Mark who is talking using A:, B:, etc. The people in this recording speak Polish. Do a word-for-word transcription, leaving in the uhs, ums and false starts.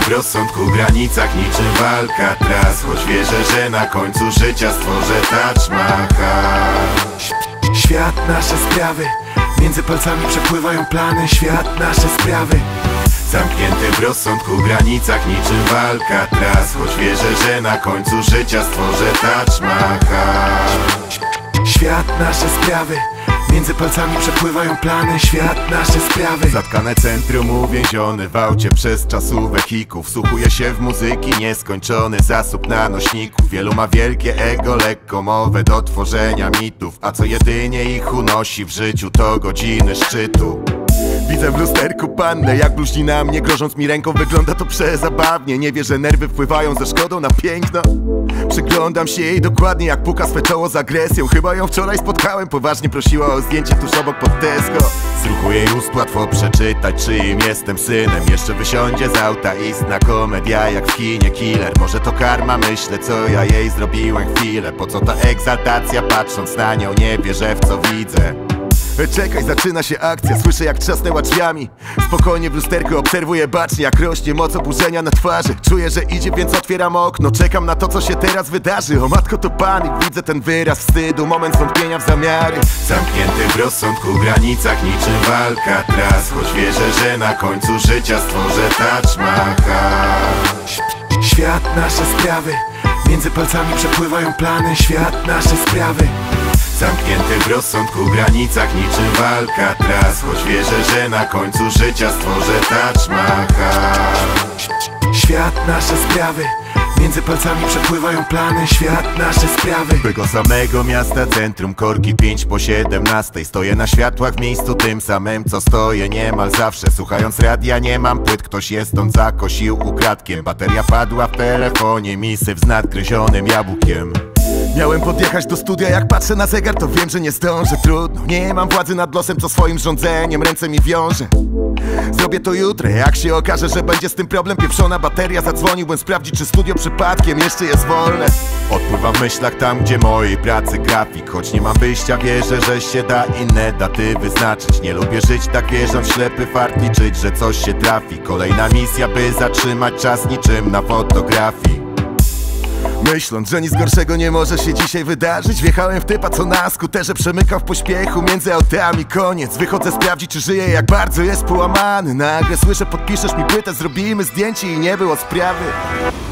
A: w rozsądku, granicach niczym walka tras. Choć wierzę, że na końcu życia stworzę Taj Mahal.
B: Świat, nasze sprawy, między palcami przepływają plany. Świat, nasze sprawy.
A: Zamknięty w rozsądku, granicach niczym walka tras. Choć wierzę, że na końcu życia stworzę Taj Mahal.
B: Świat, nasze sprawy, między palcami przepływają plany. Świat, nasze sprawy.
A: Zatkane centrum, uwięziony w aucie przez czasu wehikuł. Wsłuchuje się w muzyki, nieskończony zasób na nośników. Wielu ma wielkie ego, lekką mowę do tworzenia mitów, a co jedynie ich unosi w życiu to godziny szczytu. Widzę w lusterku pannę, jak bluźni na mnie, grożąc mi ręką. Wygląda to przezabawnie, nie wie, że nerwy wpływają ze szkodą na piękno. Przyglądam się jej dokładnie, jak puka swe czoło z agresją. Chyba ją wczoraj spotkałem, poważnie prosiła o zdjęcie tuż obok pod Tesco. Z ruchu jej ust łatwo przeczytać, czyim jestem synem. Jeszcze wysiądzie z auta, istna komedia jak w kinie Killer. Może to karma, myślę, co ja jej zrobiłem chwilę. Po co ta egzaltacja, patrząc na nią nie wierzę w co widzę. Czekaj, zaczyna się akcja, słyszę jak trzasnęła drzwiami. Spokojnie w lusterku obserwuję bacznie, jak rośnie moc oburzenia na twarzy. Czuję, że idzie, więc otwieram okno, czekam na to, co się teraz wydarzy. O matko, to panik, widzę ten wyraz wstydu, moment zwątpienia w zamiary. Zamknięty w rozsądku, granicach niczym walka tras. Choć wierzę, że na końcu życia stworzę Taj Mahal.
B: Świat, nasze sprawy, między palcami przepływają plany. Świat, nasze sprawy.
A: Zamknięty w rozsądku, granicach niczym walka tras. Choć wierzę, że na końcu życia stworzę Taj Mahal.
B: Świat, nasze sprawy, między palcami przepływają plany. Świat, nasze sprawy.
A: Tego samego miasta centrum, korki pięć po siedemnastej. Stoję na światłach w miejscu tym samym, co stoję niemal zawsze. Słuchając radia, nie mam płyt, ktoś je stąd zakosił ukradkiem. Bateria padła w telefonie, misyw z nadgryzionym jabłkiem. Miałem podjechać do studia, jak patrzę na zegar, to wiem, że nie zdążę. Trudno, nie mam władzy nad losem, co swoim rządzeniem ręce mi wiąże. Zrobię to jutro, jak się okaże, że będzie z tym problem. Pieprzona bateria, zadzwoniłbym sprawdzić, czy studio przypadkiem jeszcze jest wolne. Odpływam w myślach tam, gdzie mojej pracy grafik. Choć nie mam wyjścia, wierzę, że się da inne daty wyznaczyć. Nie lubię żyć tak, wierząc ślepy fart, liczyć, że coś się trafi. Kolejna misja, by zatrzymać czas niczym na fotografii. Myśląc, że nic gorszego nie może się dzisiaj wydarzyć, wjechałem w typa, co na skuterze przemykał w pośpiechu między autami. Koniec, wychodzę sprawdzić, czy żyje, jak bardzo jest połamany. Nagle słyszę, podpiszesz mi płytę, zrobimy zdjęcie i nie było sprawy.